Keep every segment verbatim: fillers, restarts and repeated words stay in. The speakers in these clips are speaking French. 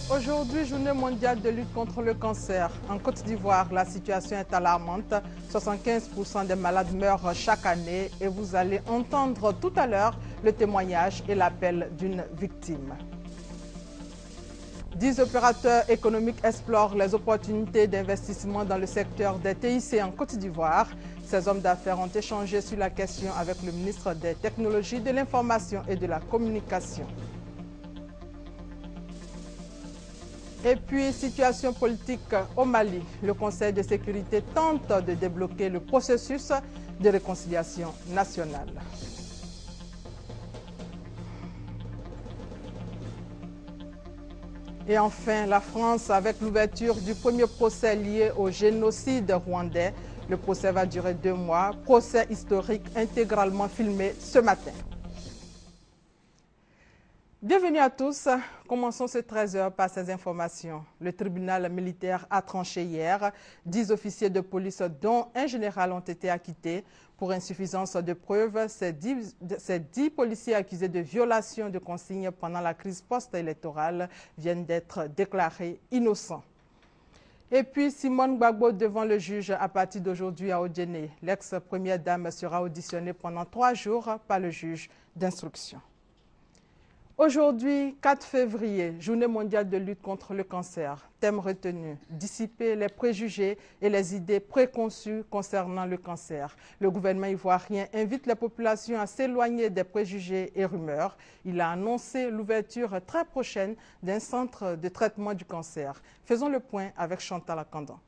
Aujourd'hui, journée mondiale de lutte contre le cancer. En Côte d'Ivoire, la situation est alarmante. soixante-quinze pour cent des malades meurent chaque année et vous allez entendre tout à l'heure le témoignage et l'appel d'une victime. Dix opérateurs économiques explorent les opportunités d'investissement dans le secteur des T I C en Côte d'Ivoire. Ces hommes d'affaires ont échangé sur la question avec le ministre des Technologies, de l'Information et de la Communication. Et puis, situation politique au Mali. Le Conseil de sécurité tente de débloquer le processus de réconciliation nationale. Et enfin, la France, avec l'ouverture du premier procès lié au génocide rwandais. Le procès va durer deux mois. Procès historique intégralement filmé ce matin. Bienvenue à tous. Commençons ce treize heures par ces informations. Le tribunal militaire a tranché hier. Dix officiers de police, dont un général, ont été acquittés pour insuffisance de preuves. Ces dix, ces dix policiers accusés de violation de consignes pendant la crise post-électorale viennent d'être déclarés innocents. Et puis, Simone Gbagbo devant le juge à partir d'aujourd'hui à Odjené. L'ex-première dame sera auditionnée pendant trois jours par le juge d'instruction. Aujourd'hui, quatre février, journée mondiale de lutte contre le cancer. Thème retenu, dissiper les préjugés et les idées préconçues concernant le cancer. Le gouvernement ivoirien invite la population à s'éloigner des préjugés et rumeurs. Il a annoncé l'ouverture très prochaine d'un centre de traitement du cancer. Faisons le point avec Chantal Akandan.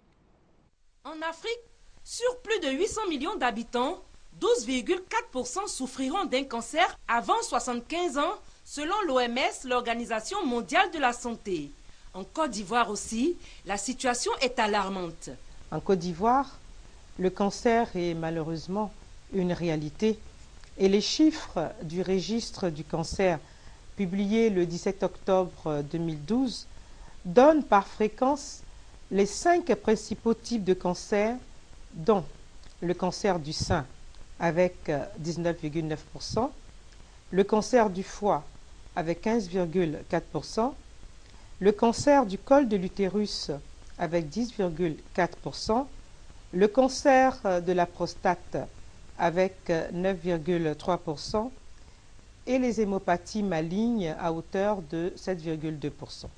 En Afrique, sur plus de huit cents millions d'habitants, douze virgule quatre pour cent souffriront d'un cancer avant soixante-quinze ans, selon l'O M S, l'Organisation mondiale de la santé. En Côte d'Ivoire aussi, la situation est alarmante. En Côte d'Ivoire, le cancer est malheureusement une réalité et les chiffres du registre du cancer publié le dix-sept octobre deux mille douze donnent par fréquence les cinq principaux types de cancer, dont le cancer du sein avec dix-neuf virgule neuf pour cent, le cancer du foie avec quinze virgule quatre pour cent, le cancer du col de l'utérus avec dix virgule quatre pour cent, le cancer de la prostate avec neuf virgule trois pour cent et les hémopathies malignes à hauteur de sept virgule deux pour cent.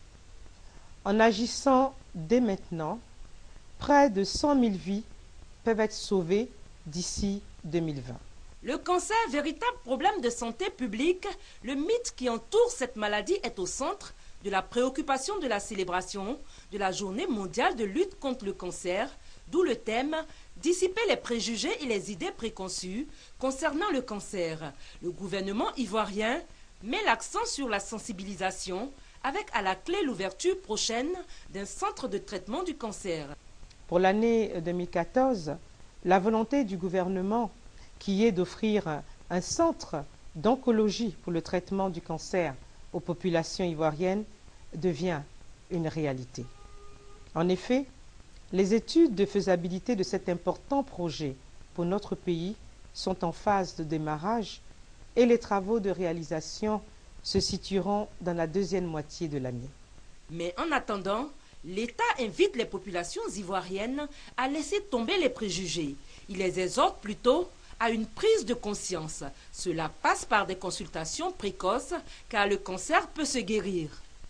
En agissant dès maintenant, près de cent mille vies peuvent être sauvées d'ici deux mille vingt. Le cancer, véritable problème de santé publique, le mythe qui entoure cette maladie est au centre de la préoccupation de la célébration de la journée mondiale de lutte contre le cancer, d'où le thème « Dissiper les préjugés et les idées préconçues concernant le cancer ». Le gouvernement ivoirien met l'accent sur la sensibilisation avec à la clé l'ouverture prochaine d'un centre de traitement du cancer. Pour l'année deux mille quatorze, la volonté du gouvernement qui est d'offrir un centre d'oncologie pour le traitement du cancer aux populations ivoiriennes, devient une réalité. En effet, les études de faisabilité de cet important projet pour notre pays sont en phase de démarrage et les travaux de réalisation se situeront dans la deuxième moitié de l'année. Mais en attendant, l'État invite les populations ivoiriennes à laisser tomber les préjugés. Il les exhorte plutôt à une prise de conscience. Cela passe par des consultations précoces, car le cancer peut se guérir.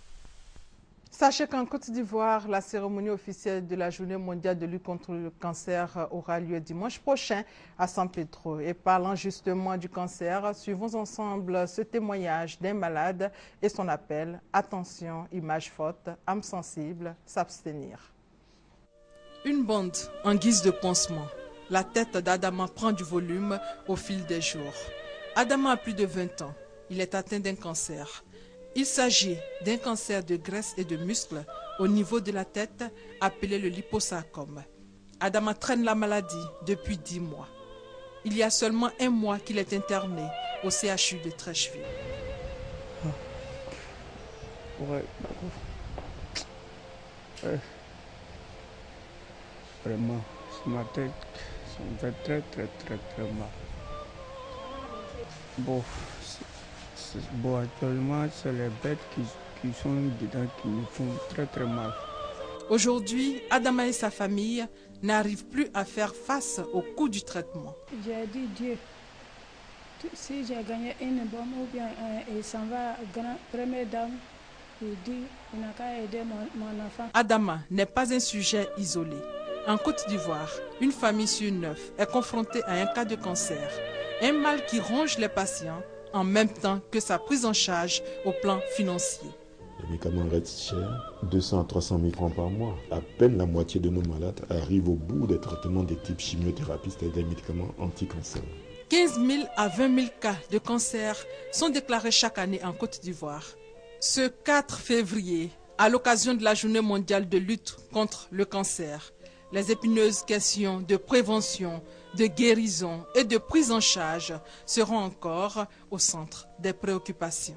Sachez qu'en Côte d'Ivoire, la cérémonie officielle de la Journée mondiale de lutte contre le cancer aura lieu dimanche prochain à San Pedro. Et parlant justement du cancer, suivons ensemble ce témoignage d'un malade et son appel « Attention, image forte, âme sensible, s'abstenir ». Une bande en guise de pansement. La tête d'Adama prend du volume au fil des jours. Adama a plus de vingt ans. Il est atteint d'un cancer. Il s'agit d'un cancer de graisse et de muscles au niveau de la tête, appelé le liposarcome. Adama traîne la maladie depuis dix mois. Il y a seulement un mois qu'il est interné au C H U de Treichville. Ouais. Euh. Vraiment, ma tête, ça me fait très très très très mal. Bon, bon actuellement, c'est les bêtes qui, qui sont dedans qui me font très très mal. Aujourd'hui, Adama et sa famille n'arrivent plus à faire face au coût du traitement. J'ai dit Dieu, si j'ai gagné une bombe ou bien il s'en va, grand, première dame, il dit il n'a qu'à aider mon, mon enfant. Adama n'est pas un sujet isolé. En Côte d'Ivoire, une famille sur neuf est confrontée à un cas de cancer, un mal qui ronge les patients en même temps que sa prise en charge au plan financier. Les médicaments restent chers, deux cents à trois cent mille francs par mois. À peine la moitié de nos malades arrivent au bout des traitements de type chimiothérapie, c'est-à-dire des médicaments anti-cancer. quinze mille à vingt mille cas de cancer sont déclarés chaque année en Côte d'Ivoire. Ce quatre février, à l'occasion de la Journée mondiale de lutte contre le cancer, les épineuses questions de prévention, de guérison et de prise en charge seront encore au centre des préoccupations.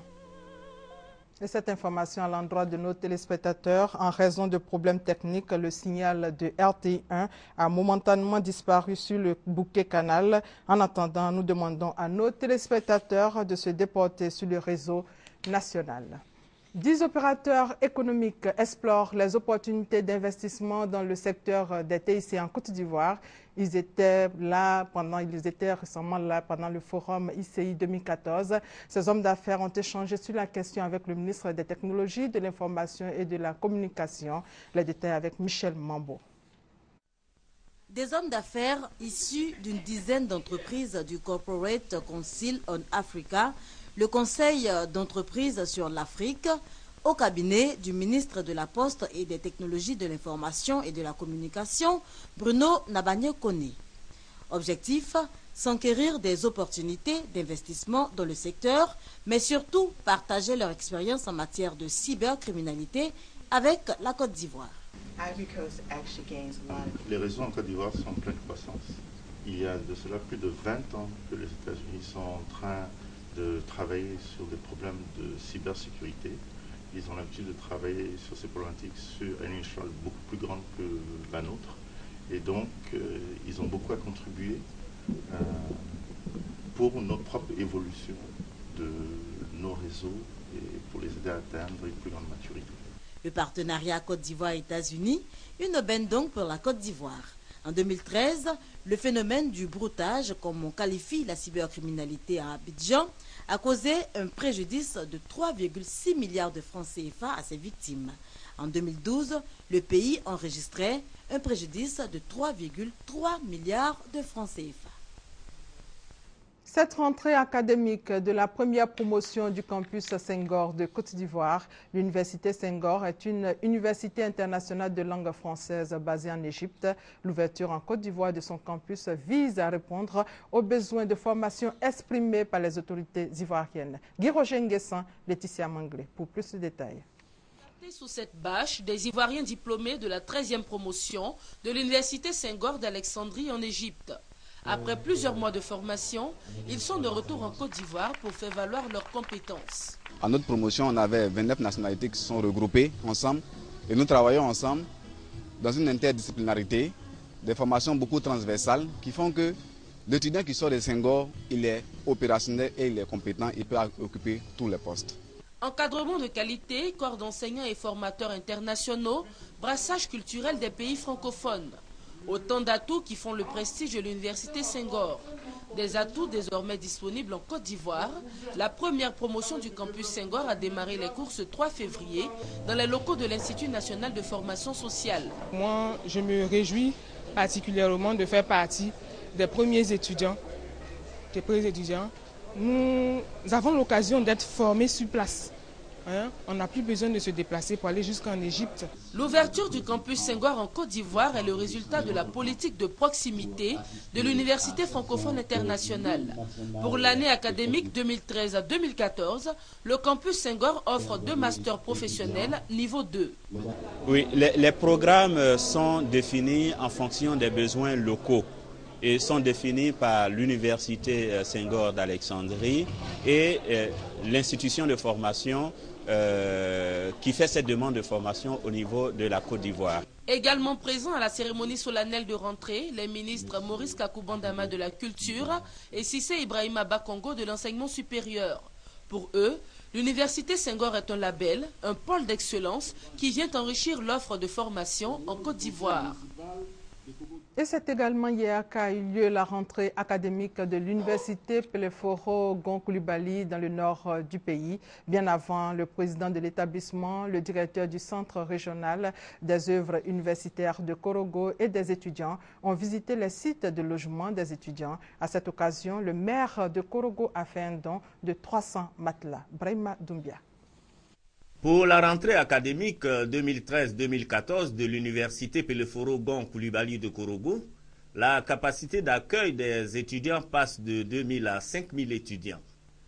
Et cette information à l'endroit de nos téléspectateurs, en raison de problèmes techniques, le signal de R T I un a momentanément disparu sur le bouquet canal. En attendant, nous demandons à nos téléspectateurs de se déporter sur le réseau national. Dix opérateurs économiques explorent les opportunités d'investissement dans le secteur des T I C en Côte d'Ivoire. Ils étaient là pendant, ils étaient récemment là pendant le forum I C I deux mille quatorze. Ces hommes d'affaires ont échangé sur la question avec le ministre des Technologies, de l'Information et de la Communication. Les détails avec Michel Mambo. Des hommes d'affaires issus d'une dizaine d'entreprises du Corporate Council on Africa, le conseil d'entreprise sur l'Afrique, au cabinet du ministre de la Poste et des Technologies de l'Information et de la Communication, Bruno Nabanye-Koné. Objectif, s'enquérir des opportunités d'investissement dans le secteur, mais surtout partager leur expérience en matière de cybercriminalité avec la Côte d'Ivoire. Les réseaux en Côte d'Ivoire sont en pleine croissance. Il y a de cela plus de vingt ans que les États-Unis sont en train de travailler sur des problèmes de cybersécurité. Ils ont l'habitude de travailler sur ces problématiques sur une échelle beaucoup plus grande que la nôtre. Et donc, euh, ils ont beaucoup à contribuer euh, pour notre propre évolution de nos réseaux et pour les aider à atteindre une plus grande maturité. Le partenariat Côte d'Ivoire-États-Unis, une aubaine donc pour la Côte d'Ivoire. En deux mille treize, le phénomène du broutage, comme on qualifie la cybercriminalité à Abidjan, a causé un préjudice de trois virgule six milliards de francs C F A à ses victimes. En deux mille douze, le pays enregistrait un préjudice de trois virgule trois milliards de francs C F A. Cette rentrée académique de la première promotion du campus Senghor de Côte d'Ivoire, l'université Senghor est une université internationale de langue française basée en Égypte. L'ouverture en Côte d'Ivoire de son campus vise à répondre aux besoins de formation exprimés par les autorités ivoiriennes. Guy Roger Nguessan, Laetitia Manglé, pour plus de détails. Sous cette bâche, des Ivoiriens diplômés de la treizième promotion de l'université Senghor d'Alexandrie en Égypte. Après plusieurs mois de formation, ils sont de retour en Côte d'Ivoire pour faire valoir leurs compétences. À notre promotion, on avait vingt-neuf nationalités qui se sont regroupées ensemble et nous travaillons ensemble dans une interdisciplinarité, des formations beaucoup transversales qui font que l'étudiant qui sort de Senghor, il est opérationnel et il est compétent, il peut occuper tous les postes. Encadrement de qualité, corps d'enseignants et formateurs internationaux, brassage culturel des pays francophones. Autant d'atouts qui font le prestige de l'université Senghor. Des atouts désormais disponibles en Côte d'Ivoire. La première promotion du campus Senghor a démarré les cours ce trois février dans les locaux de l'Institut national de formation sociale. Moi, je me réjouis particulièrement de faire partie des premiers étudiants. Des premiers étudiants. Nous avons l'occasion d'être formés sur place. Hein? On n'a plus besoin de se déplacer pour aller jusqu'en Égypte. L'ouverture du campus Senghor en Côte d'Ivoire est le résultat de la politique de proximité de l'Université francophone internationale. Pour l'année académique deux mille treize à deux mille quatorze, le campus Senghor offre deux masters professionnels niveau deux. Oui, les, les programmes sont définis en fonction des besoins locaux et sont définis par l'Université Senghor d'Alexandrie et euh, l'institution de formation Euh, qui fait cette demande de formation au niveau de la Côte d'Ivoire. Également présents à la cérémonie solennelle de rentrée, les ministres Maurice Kakoubandama de la Culture et Cissé Ibrahima Bakongo de l'Enseignement supérieur. Pour eux, L'Université Senghor est un label, un pôle d'excellence qui vient enrichir l'offre de formation en Côte d'Ivoire. Et c'est également hier qu'a eu lieu la rentrée académique de l'université Peleforo-Gon Coulibaly dans le nord du pays. Bien avant, le président de l'établissement, le directeur du centre régional des œuvres universitaires de Korogo et des étudiants ont visité les sites de logement des étudiants. À cette occasion, le maire de Korogo a fait un don de trois cents matelas. Brahima Doumbia. Pour la rentrée académique deux mille treize deux mille quatorze de l'université Peleforo-Gon Coulibaly de Korogo, la capacité d'accueil des étudiants passe de deux mille à cinq mille étudiants.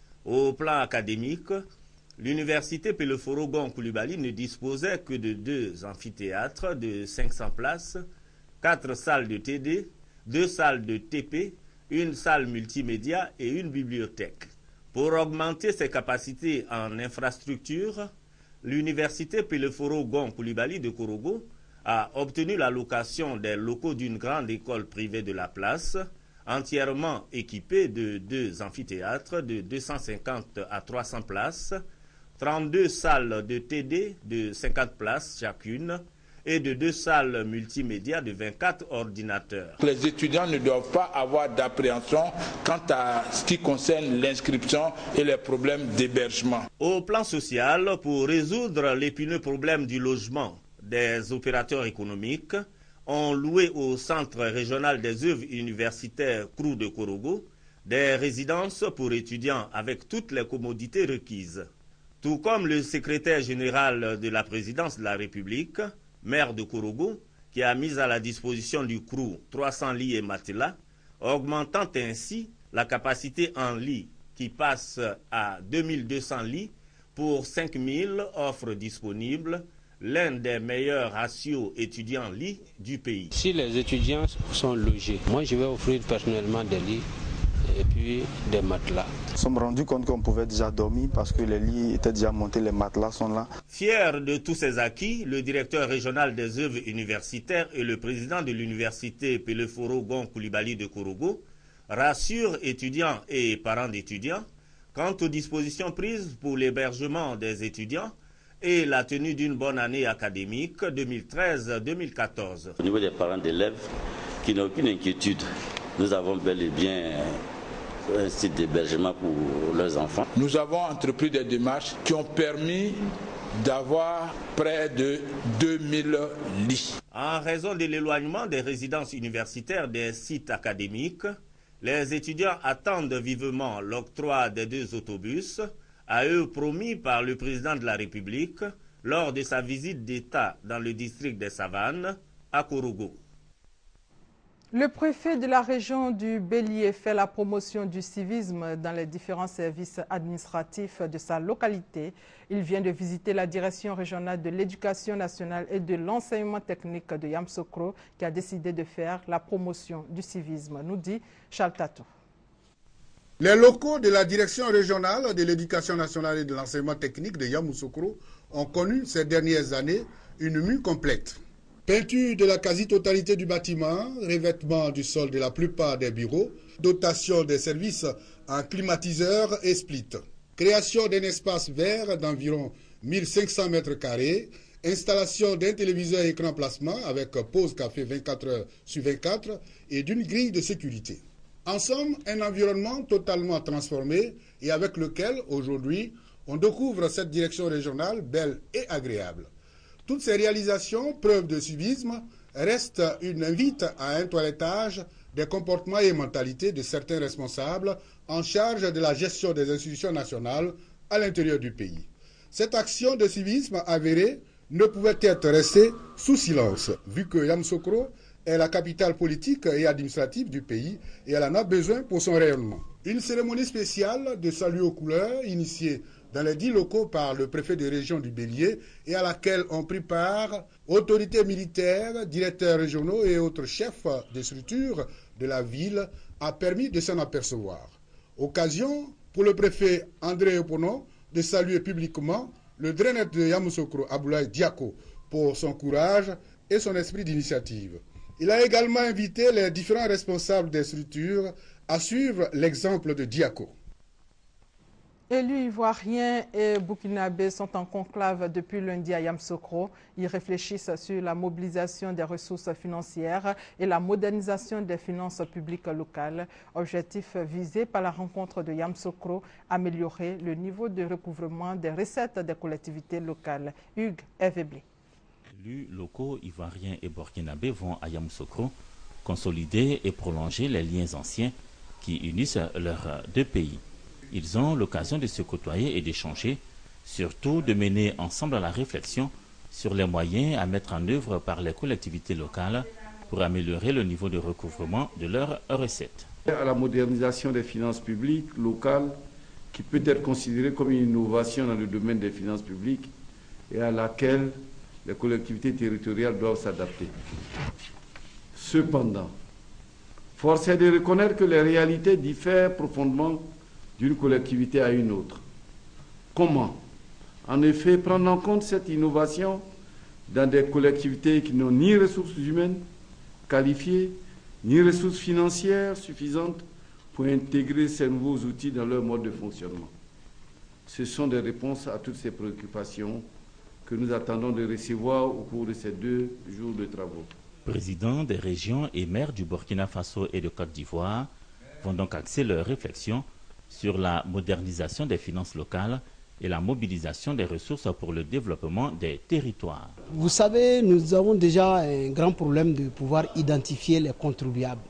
Au plan académique, l'université Peleforo-Gon Coulibaly ne disposait que de deux amphithéâtres de cinq cents places, quatre salles de T D, deux salles de T P, une salle multimédia et une bibliothèque. Pour augmenter ses capacités en infrastructure, l'université Peleforo-Gon Coulibaly de Korogo a obtenu la location des locaux d'une grande école privée de la place, entièrement équipée de deux amphithéâtres de deux cent cinquante à trois cents places, trente-deux salles de T D de cinquante places chacune et de deux salles multimédia de vingt-quatre ordinateurs. Les étudiants ne doivent pas avoir d'appréhension quant à ce qui concerne l'inscription et les problèmes d'hébergement. Au plan social, pour résoudre l'épineux problème du logement, des opérateurs économiques ont loué au Centre régional des œuvres universitaires C R U de Korogo des résidences pour étudiants avec toutes les commodités requises. Tout comme le secrétaire général de la présidence de la République, maire de Korogo, qui a mis à la disposition du C R U trois cents lits et matelas, augmentant ainsi la capacité en lits qui passe à deux mille deux cents lits pour cinq mille offres disponibles, l'un des meilleurs ratios étudiants-lits du pays. Si les étudiants sont logés, moi je vais offrir personnellement des lits et puis des matelas. Nous sommes rendus compte qu'on pouvait déjà dormir parce que les lits étaient déjà montés, les matelas sont là. Fier de tous ces acquis, le directeur régional des œuvres universitaires et le président de l'université Peleforo-Gon Coulibaly de Korogo rassurent étudiants et parents d'étudiants quant aux dispositions prises pour l'hébergement des étudiants et la tenue d'une bonne année académique deux mille treize deux mille quatorze. Au niveau des parents d'élèves qui n'ont aucune inquiétude, nous avons bel et bien un site d'hébergement pour leurs enfants. Nous avons entrepris des démarches qui ont permis d'avoir près de deux mille lits. En raison de l'éloignement des résidences universitaires des sites académiques, les étudiants attendent vivement l'octroi des deux autobus, à eux promis par le président de la République lors de sa visite d'État dans le district des Savanes, à Korogo. Le préfet de la région du Bélier fait la promotion du civisme dans les différents services administratifs de sa localité. Il vient de visiter la direction régionale de l'éducation nationale et de l'enseignement technique de Yamoussoukro qui a décidé de faire la promotion du civisme, nous dit Charles Tatou. Les locaux de la direction régionale de l'éducation nationale et de l'enseignement technique de Yamoussoukro ont connu ces dernières années une mue complète. Peinture de la quasi-totalité du bâtiment, revêtement du sol de la plupart des bureaux, dotation des services en climatiseurs et split, création d'un espace vert d'environ mille cinq cents mètres carrés, installation d'un téléviseur écran plasma avec pause café vingt-quatre heures sur vingt-quatre et d'une grille de sécurité. En somme, un environnement totalement transformé et avec lequel, aujourd'hui, on découvre cette direction régionale belle et agréable. Toutes ces réalisations, preuves de civisme, restent une invite à un toilettage des comportements et mentalités de certains responsables en charge de la gestion des institutions nationales à l'intérieur du pays. Cette action de civisme avérée ne pouvait être restée sous silence, vu que Yamoussoukro est la capitale politique et administrative du pays et elle en a besoin pour son rayonnement. Une cérémonie spéciale de salut aux couleurs initiée dans les dix locaux par le préfet de région du Bélier et à laquelle ont pris part autorités militaires, directeurs régionaux et autres chefs de structures de la ville a permis de s'en apercevoir. Occasion pour le préfet André Opono de saluer publiquement le draineur de Yamoussoukro, Aboulaye Diako, pour son courage et son esprit d'initiative. Il a également invité les différents responsables des structures à suivre l'exemple de Diako. Élus ivoiriens et burkinabés sont en conclave depuis lundi à Yamoussoukro. Ils réfléchissent sur la mobilisation des ressources financières et la modernisation des finances publiques locales. Objectif visé par la rencontre de Yamoussoukro, améliorer le niveau de recouvrement des recettes des collectivités locales. Hugues Evebli. Les élus locaux ivoiriens et burkinabés vont à Yamoussoukro consolider et prolonger les liens anciens qui unissent leurs deux pays. Ils ont l'occasion de se côtoyer et d'échanger, surtout de mener ensemble la réflexion sur les moyens à mettre en œuvre par les collectivités locales pour améliorer le niveau de recouvrement de leurs recettes. À la modernisation des finances publiques locales, qui peut être considérée comme une innovation dans le domaine des finances publiques et à laquelle les collectivités territoriales doivent s'adapter. Cependant, force est de reconnaître que les réalités diffèrent profondément d'une collectivité à une autre. Comment, en effet, prendre en compte cette innovation dans des collectivités qui n'ont ni ressources humaines qualifiées, ni ressources financières suffisantes pour intégrer ces nouveaux outils dans leur mode de fonctionnement? Ce sont des réponses à toutes ces préoccupations que nous attendons de recevoir au cours de ces deux jours de travaux. Présidents des régions et maires du Burkina Faso et de Côte d'Ivoire vont donc axer leurs réflexions sur la modernisation des finances locales et la mobilisation des ressources pour le développement des territoires. Vous savez, nous avons déjà un grand problème de pouvoir identifier les contribuables.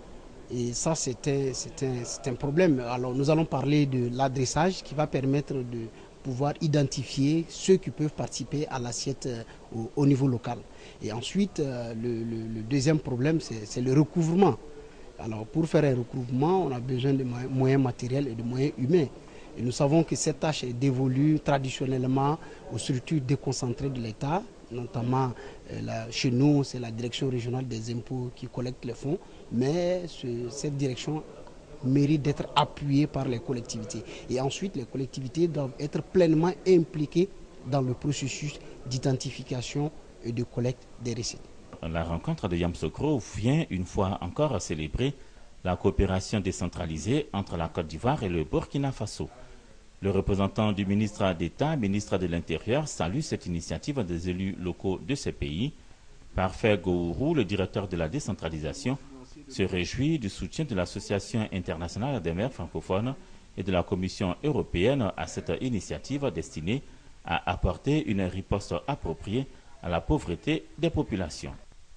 Et ça, c'est un, c'est un, c'est un problème. Alors, nous allons parler de l'adressage qui va permettre de pouvoir identifier ceux qui peuvent participer à l'assiette au, au niveau local. Et ensuite, le, le, le deuxième problème, c'est le recouvrement. Alors, pour faire un recouvrement, on a besoin de moyens matériels et de moyens humains. Et nous savons que cette tâche est dévolue traditionnellement aux structures déconcentrées de l'État, notamment euh, là, chez nous, c'est la direction régionale des impôts qui collecte les fonds, mais ce, cette direction mérite d'être appuyée par les collectivités. Et ensuite, les collectivités doivent être pleinement impliquées dans le processus d'identification et de collecte des recettes. La rencontre de Yamoussoukro vient une fois encore à célébrer la coopération décentralisée entre la Côte d'Ivoire et le Burkina Faso. Le représentant du ministre d'État, ministre de l'Intérieur, salue cette initiative des élus locaux de ces pays. Parfait Gourou, le directeur de la décentralisation, se réjouit du soutien de l'Association internationale des maires francophones et de la Commission européenne à cette initiative destinée à apporter une riposte appropriée à la pauvreté des populations.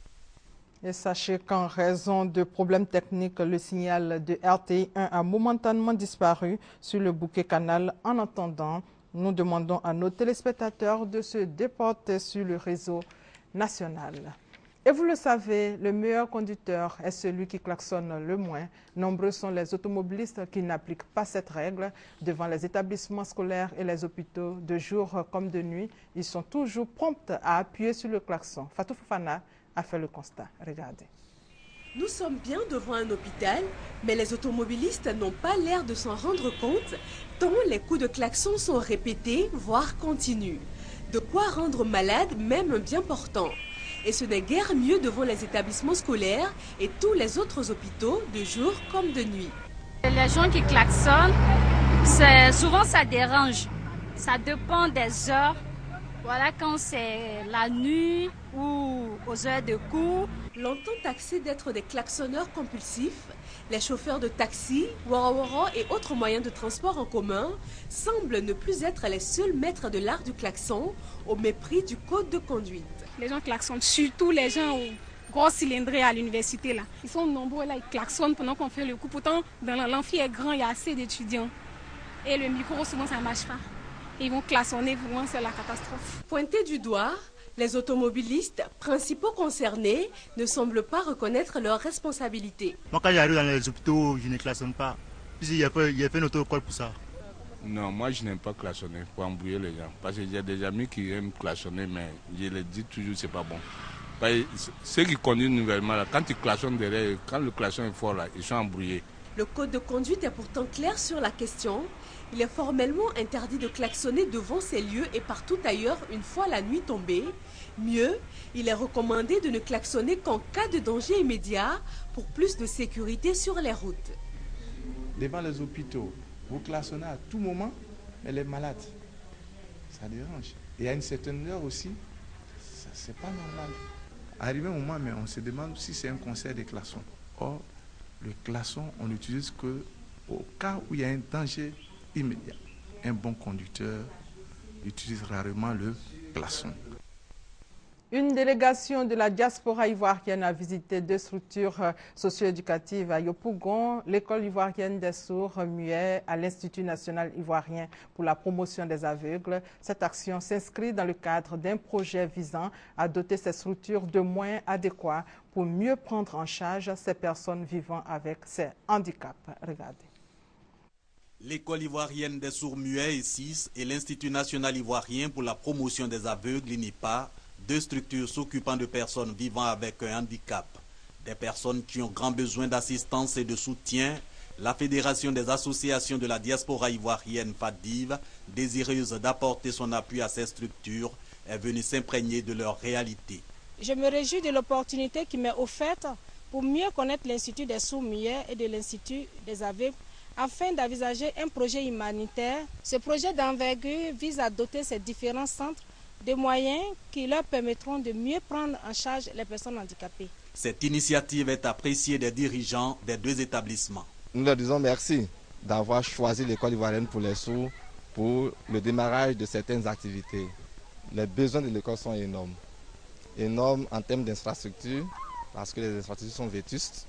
Et sachez qu'en raison de problèmes techniques, le signal de R T I un a momentanément disparu sur le bouquet canal. En attendant, nous demandons à nos téléspectateurs de se déporter sur le réseau national. Et vous le savez, le meilleur conducteur est celui qui klaxonne le moins. Nombreux sont les automobilistes qui n'appliquent pas cette règle. Devant les établissements scolaires et les hôpitaux, de jour comme de nuit, ils sont toujours prompts à appuyer sur le klaxon. Fatou Fofana a fait le constat. Regardez. Nous sommes bien devant un hôpital, mais les automobilistes n'ont pas l'air de s'en rendre compte, tant les coups de klaxon sont répétés, voire continus. De quoi rendre malade même un bien portant. Et ce n'est guère mieux devant les établissements scolaires et tous les autres hôpitaux, de jour comme de nuit. Les gens qui klaxonnent, souvent ça dérange. Ça dépend des heures. Voilà, quand c'est la nuit ou aux heures de cours. Longtemps taxés d'être des klaxonneurs compulsifs, les chauffeurs de taxi, wara-wara et autres moyens de transport en commun semblent ne plus être les seuls maîtres de l'art du klaxon au mépris du code de conduite. Les gens klaxonnent, surtout les gens aux gros cylindrés à l'université là. Ils sont nombreux là, ils klaxonnent pendant qu'on fait le coup. Pourtant, dans l'amphi est grand, il y a assez d'étudiants. Et le micro, souvent, ça ne marche pas. Ils vont klaxonner, vraiment, c'est la catastrophe. Pointés du doigt, les automobilistes, principaux concernés, ne semblent pas reconnaître leurs responsabilités. Moi, quand j'arrive dans les hôpitaux, je ne klaxonne pas. Il y a fait, il y a fait une auto-école pour ça. Non, moi, je n'aime pas klaxonner pour embrouiller les gens. Parce qu'il y a des amis qui aiment klaxonner, mais je les dis toujours, c'est pas bon. Parce que ceux qui conduisent nouvellement, là, quand ils klaxonnent derrière, quand le klaxon est fort, là, ils sont embrouillés. Le code de conduite est pourtant clair sur la question. Il est formellement interdit de klaxonner devant ces lieux et partout ailleurs une fois la nuit tombée. Mieux, il est recommandé de ne klaxonner qu'en cas de danger immédiat pour plus de sécurité sur les routes. Devant les hôpitaux, vous klaxonnez à tout moment, Mais les malades, ça dérange. Et à une certaine heure aussi, c'est pas normal. Arrivé un moment, mais on se demande si c'est un concert des klaxons. Or, le klaxon, on l'utilise que au cas où il y a un danger immédiat. Un bon conducteur utilise rarement le klaxon. Une délégation de la diaspora ivoirienne a visité deux structures socio-éducatives à Yopougon, l'école ivoirienne des sourds muets à l'Institut national ivoirien pour la promotion des aveugles. Cette action s'inscrit dans le cadre d'un projet visant à doter ces structures de moyens adéquats pour mieux prendre en charge ces personnes vivant avec ces handicaps. Regardez. L'école ivoirienne des sourds muets, E S I S, et l'Institut national ivoirien pour la promotion des aveugles, I N I P A, deux structures s'occupant de personnes vivant avec un handicap. Des personnes qui ont grand besoin d'assistance et de soutien. La Fédération des associations de la diaspora ivoirienne, FADIV, désireuse d'apporter son appui à ces structures, est venue s'imprégner de leur réalité. Je me réjouis de l'opportunité qui m'est offerte pour mieux connaître l'Institut des sourds muets et de l'Institut des aveugles afin d'envisager un projet humanitaire. Ce projet d'envergure vise à doter ces différents centres des moyens qui leur permettront de mieux prendre en charge les personnes handicapées. Cette initiative est appréciée des dirigeants des deux établissements. Nous leur disons merci d'avoir choisi l'école ivoirienne pour les sourds pour le démarrage de certaines activités. Les besoins de l'école sont énormes. Énormes en termes d'infrastructures, parce que les infrastructures sont vétustes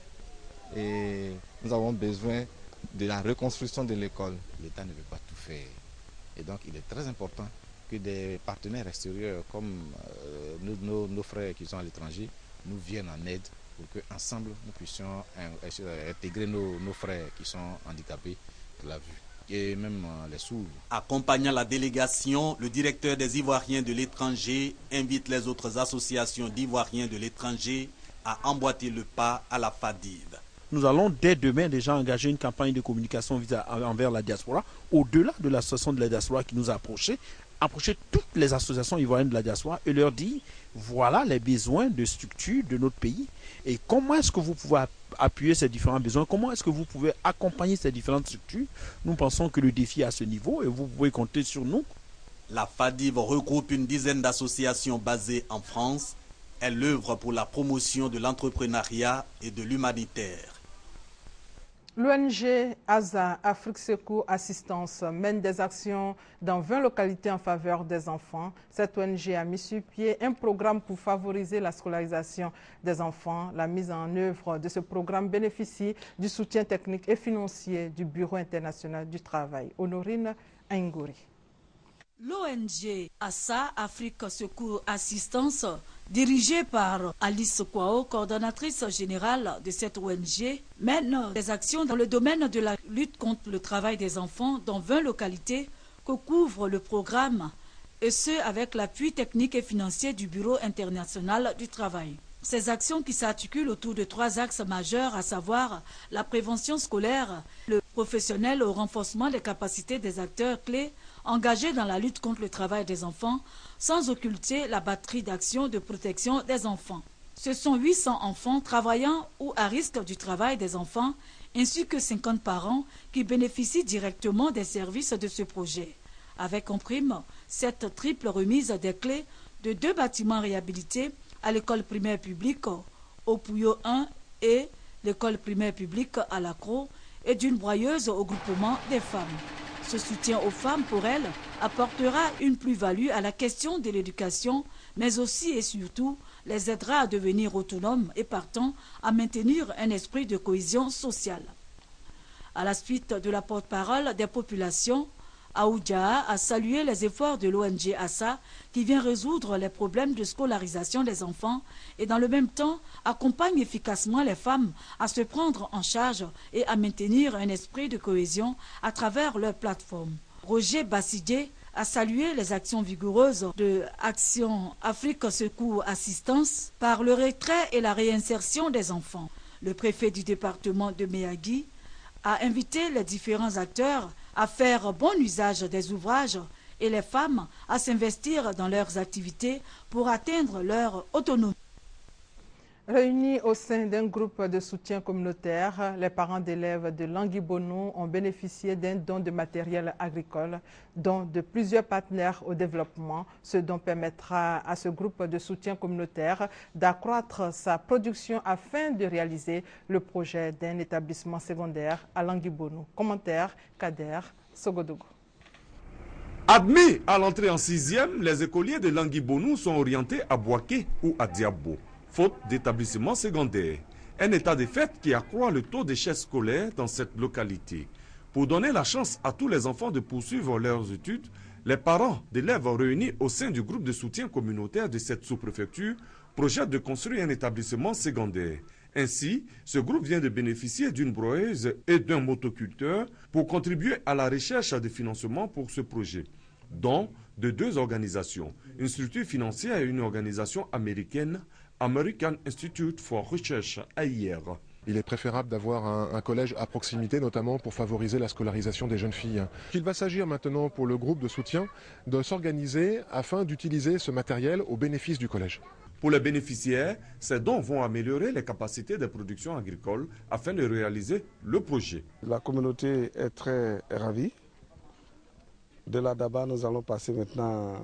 et nous avons besoin de la reconstruction de l'école. L'État ne veut pas tout faire. Et donc il est très important que des partenaires extérieurs comme euh, nos, nos, nos frères qui sont à l'étranger nous viennent en aide pour qu'ensemble nous puissions intégrer nos, nos frères qui sont handicapés de la vue et même euh, les sourds. Accompagnant la délégation, le directeur des Ivoiriens de l'étranger invite les autres associations d'Ivoiriens de l'étranger à emboîter le pas à la FADIV. Nous allons dès demain déjà engager une campagne de communication envers la diaspora, au-delà de l'association de la diaspora qui nous a approchés, approcher toutes les associations ivoiriennes de la diaspora et leur dire voilà les besoins de structures de notre pays et comment est-ce que vous pouvez appuyer ces différents besoins, comment est-ce que vous pouvez accompagner ces différentes structures. Nous pensons que le défi est à ce niveau et vous pouvez compter sur nous. La FADIV regroupe une dizaine d'associations basées en France. Elle œuvre pour la promotion de l'entrepreneuriat et de l'humanitaire. L'O N G ASA Afrique Secours Assistance mène des actions dans vingt localités en faveur des enfants. Cette O N G a mis sur pied un programme pour favoriser la scolarisation des enfants. La mise en œuvre de ce programme bénéficie du soutien technique et financier du Bureau international du travail. Honorine Aingouri. L'O N G ASA Afrique Secours Assistance, dirigée par Alice Kwao, coordonnatrice générale de cette O N G, mène des actions dans le domaine de la lutte contre le travail des enfants dans vingt localités que couvre le programme, et ce avec l'appui technique et financier du Bureau international du travail. Ces actions qui s'articulent autour de trois axes majeurs, à savoir la prévention scolaire, le professionnel au renforcement des capacités des acteurs clés engagés dans la lutte contre le travail des enfants, sans occulter la batterie d'actions de protection des enfants. Ce sont huit cents enfants travaillant ou à risque du travail des enfants, ainsi que cinquante parents qui bénéficient directement des services de ce projet. Avec en prime cette triple remise des clés de deux bâtiments réhabilités à l'école primaire publique au Pouillot un et l'école primaire publique à la Croix et d'une broyeuse au groupement des femmes. Ce soutien aux femmes, pour elles, apportera une plus-value à la question de l'éducation, mais aussi et surtout les aidera à devenir autonomes et partant à maintenir un esprit de cohésion sociale. À la suite de la porte-parole des populations, Aoudja a salué les efforts de l'O N G ASA qui vient résoudre les problèmes de scolarisation des enfants et dans le même temps accompagne efficacement les femmes à se prendre en charge et à maintenir un esprit de cohésion à travers leur plateforme. Roger Bassidé a salué les actions vigoureuses de Action Afrique Secours Assistance par le retrait et la réinsertion des enfants. Le préfet du département de Méagui a invité les différents acteurs à faire bon usage des ouvrages et les femmes à s'investir dans leurs activités pour atteindre leur autonomie. Réunis au sein d'un groupe de soutien communautaire, les parents d'élèves de Languibonou ont bénéficié d'un don de matériel agricole, dont de plusieurs partenaires au développement, ce dont permettra à ce groupe de soutien communautaire d'accroître sa production afin de réaliser le projet d'un établissement secondaire à Languibonou. Commentaire Kader Sogodogo. Admis à l'entrée en sixième, les écoliers de Languibonou sont orientés à Boaké ou à Diabo, faute d'établissement secondaire. Un état de fait qui accroît le taux d'échec scolaire dans cette localité. Pour donner la chance à tous les enfants de poursuivre leurs études, les parents d'élèves réunis au sein du groupe de soutien communautaire de cette sous-préfecture projettent de construire un établissement secondaire. Ainsi, ce groupe vient de bénéficier d'une broyeuse et d'un motoculteur pour contribuer à la recherche de financement pour ce projet, dont de deux organisations, une structure financière et une organisation américaine, American Institute for Research, A I R. Il est préférable d'avoir un, un collège à proximité, notamment pour favoriser la scolarisation des jeunes filles. Il va s'agir maintenant pour le groupe de soutien de s'organiser afin d'utiliser ce matériel au bénéfice du collège. Pour les bénéficiaires, ces dons vont améliorer les capacités de production agricole afin de réaliser le projet. La communauté est très ravie. De là d'abord, nous allons passer maintenant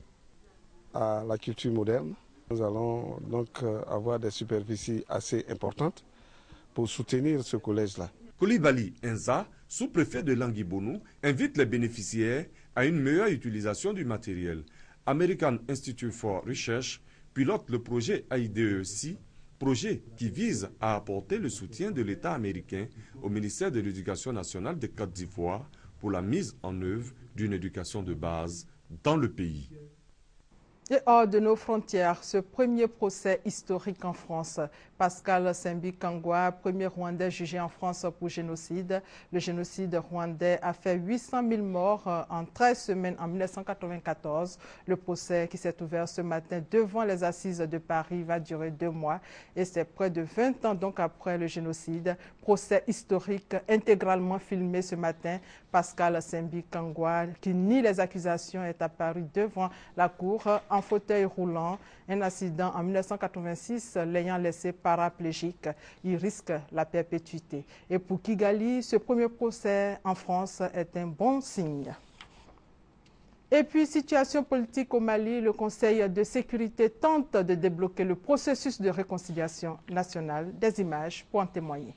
à la culture moderne. Nous allons donc avoir des superficies assez importantes pour soutenir ce collège-là. Koulibaly Enza, sous-préfet de Languibonou, invite les bénéficiaires à une meilleure utilisation du matériel. American Institute for Research pilote le projet A I D E C, projet qui vise à apporter le soutien de l'État américain au ministère de l'Éducation nationale de Côte d'Ivoire pour la mise en œuvre d'une éducation de base dans le pays. Et hors de nos frontières, ce premier procès historique en France. Pascal Sembi Kangwa, premier Rwandais jugé en France pour génocide. Le génocide rwandais a fait huit cent mille morts en treize semaines en mille neuf cent quatre-vingt-quatorze. Le procès qui s'est ouvert ce matin devant les assises de Paris va durer deux mois. Et c'est près de vingt ans donc après le génocide. Procès historique intégralement filmé ce matin. Pascal Sembi Kangwa, qui nie les accusations, est apparu devant la cour en fauteuil roulant. Un accident en mille neuf cent quatre-vingt-six l'ayant laissé paraplégique. Il risque la perpétuité. Et pour Kigali, ce premier procès en France est un bon signe. Et puis, situation politique au Mali, le Conseil de sécurité tente de débloquer le processus de réconciliation nationale. Des images pour en témoigner.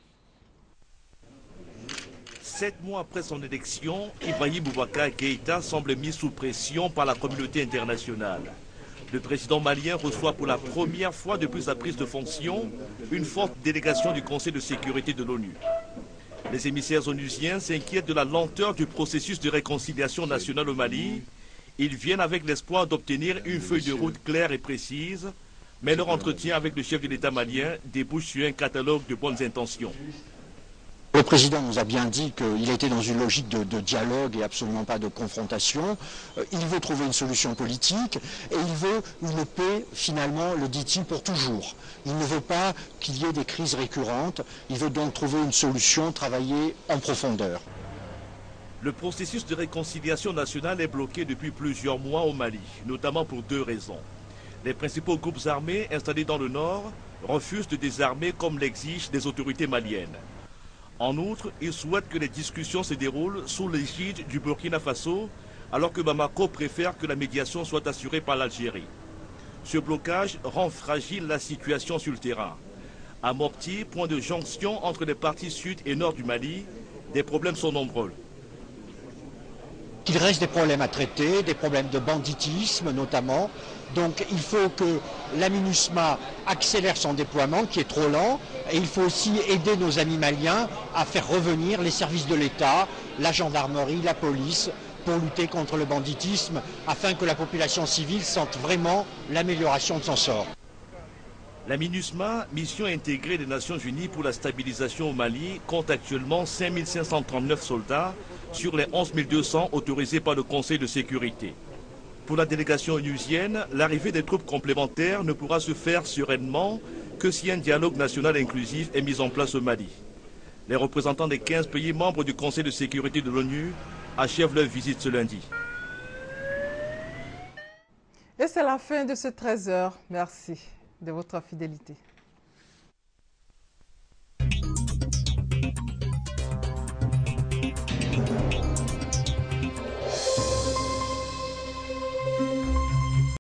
Sept mois après son élection, Ibrahim Boubacar Keïta semble mis sous pression par la communauté internationale. Le président malien reçoit pour la première fois depuis sa prise de fonction une forte délégation du Conseil de sécurité de l'ONU. Les émissaires onusiens s'inquiètent de la lenteur du processus de réconciliation nationale au Mali. Ils viennent avec l'espoir d'obtenir une feuille de route claire et précise, mais leur entretien avec le chef de l'État malien débouche sur un catalogue de bonnes intentions. Le président nous a bien dit qu'il était dans une logique de, de dialogue et absolument pas de confrontation. Il veut trouver une solution politique et il veut une paix, finalement, le dit-il, pour toujours. Il ne veut pas qu'il y ait des crises récurrentes. Il veut donc trouver une solution, travailler en profondeur. Le processus de réconciliation nationale est bloqué depuis plusieurs mois au Mali, notamment pour deux raisons. Les principaux groupes armés installés dans le nord refusent de désarmer comme l'exigent les autorités maliennes. En outre, ils souhaitent que les discussions se déroulent sous l'égide du Burkina Faso, alors que Bamako préfère que la médiation soit assurée par l'Algérie. Ce blocage rend fragile la situation sur le terrain. À Mopti, point de jonction entre les parties sud et nord du Mali, des problèmes sont nombreux. Il reste des problèmes à traiter, des problèmes de banditisme notamment. Donc il faut que la MINUSMA accélère son déploiement qui est trop lent et il faut aussi aider nos amis maliens à faire revenir les services de l'État, la gendarmerie, la police pour lutter contre le banditisme afin que la population civile sente vraiment l'amélioration de son sort. La MINUSMA, mission intégrée des Nations Unies pour la stabilisation au Mali, compte actuellement cinq mille cinq cent trente-neuf soldats sur les onze mille deux cents autorisés par le Conseil de sécurité. Pour la délégation onusienne, l'arrivée des troupes complémentaires ne pourra se faire sereinement que si un dialogue national inclusif est mis en place au Mali. Les représentants des quinze pays membres du Conseil de sécurité de l'ONU achèvent leur visite ce lundi. Et c'est la fin de ce treize heures. Merci de votre fidélité.